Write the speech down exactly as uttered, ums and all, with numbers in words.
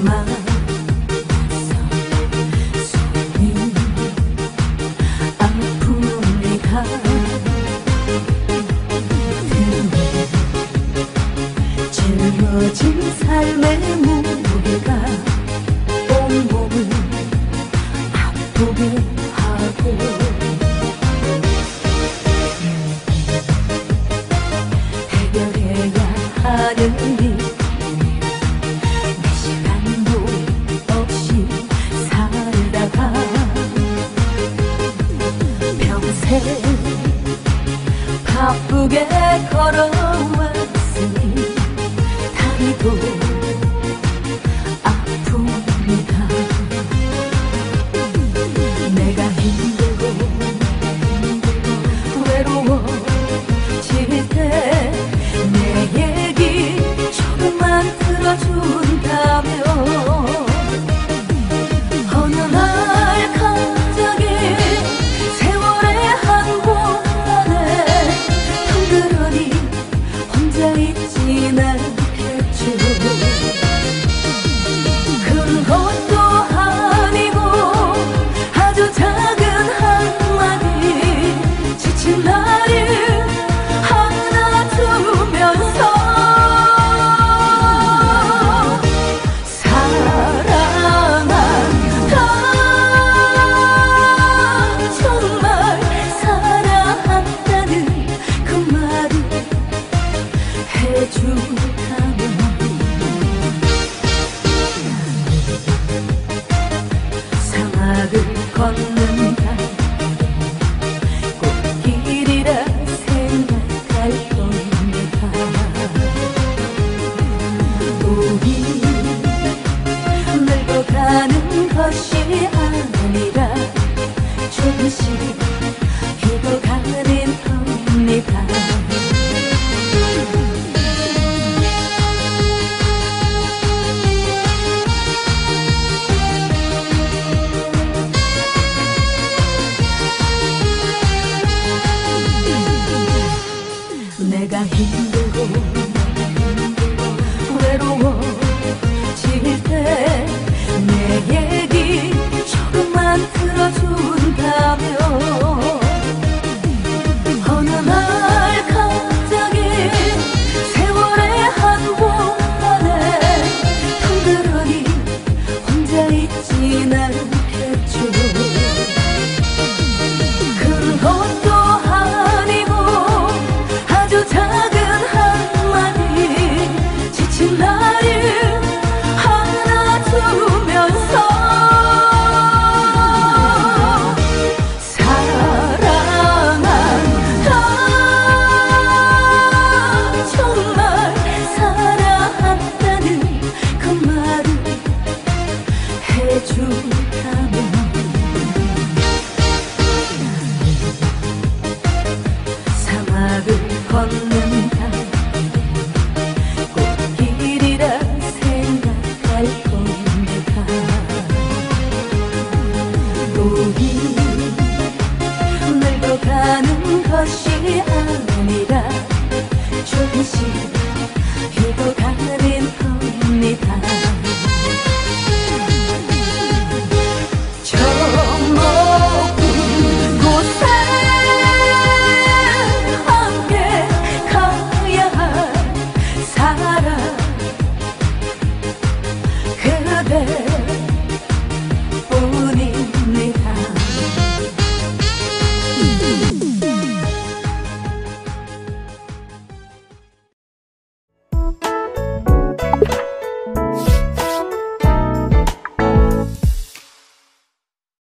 마음에서 쏟는 아픔이 가득히 짊어진 삶의 무게가 온몸을 아프게 하고 해결해야 하는 일 내 시간도 없이 살다가 평생 바쁘게 걸어왔으니 다리도 아픕니다. 내가 힘들고 외로워질 때 내 얘기 조금만 들어준다면 어느 날 갑자기 세월의 한 곳만에 덩그러니 혼자 있진 않겠죠. 큰 것도 아니고 아주 작은 한마디 지친 나를 안아주면서 사랑한다, 정말 사랑한다는 그 말을 해준다면 사막을 걷는다 꽃길이라 생각할 겁니다. 우리 늙어가는 것이 아니라 조금씩 익어가는 겁니다.